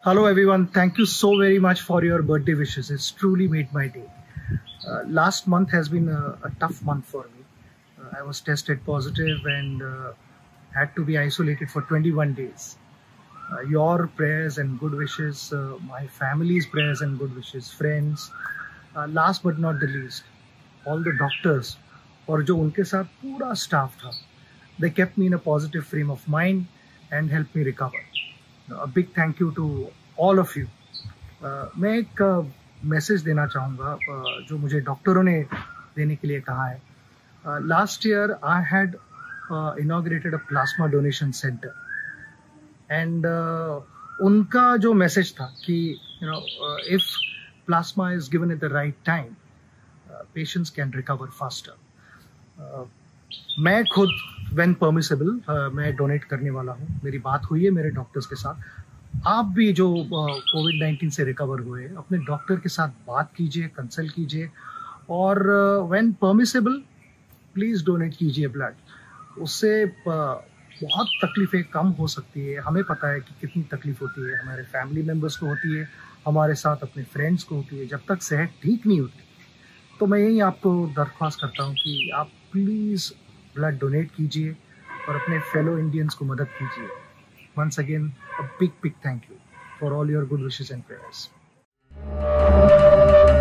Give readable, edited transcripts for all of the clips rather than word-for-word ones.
Hello everyone, thank you so very much for your birthday wishes. It's truly made my day. Last month has been a tough month for me. I was tested positive and had to be isolated for 21 days. Your prayers and good wishes, my family's prayers and good wishes, friends, last but not the least, all the doctors और जो उनके साथ पूरा staff था, they kept me in a positive frame of mind and helped me recover. A big thank you to all of you. मैं एक message देना चाहूँगा जो मुझे डॉक्टरों ने देने के लिए कहा है. Last year I had inaugurated a plasma donation center and उनका जो मैसेज था कि if plasma is given at the right time, patients can recover faster. मैं खुद when permissible मैं डोनेट करने वाला हूँ. मेरी बात हुई है मेरे डॉक्टर्स के साथ. आप भी जो कोविड-19 से रिकवर हुए अपने डॉक्टर के साथ बात कीजिए, कंसल्ट कीजिए और when permissible प्लीज़ डोनेट कीजिए ब्लड. उससे बहुत तकलीफ़ें कम हो सकती है. हमें पता है कि कितनी तकलीफ़ होती है, हमारे फैमिली मेम्बर्स को होती है, हमारे साथ अपने फ्रेंड्स को होती है. जब तक सेहत ठीक नहीं होती तो मैं यही आपको दरख्वास्त करता हूँ कि आप प्लीज़ ब्लड डोनेट कीजिए और अपने फेलो इंडियंस को मदद कीजिए. Once again, a big thank you for all your good wishes and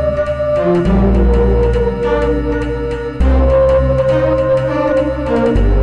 prayers.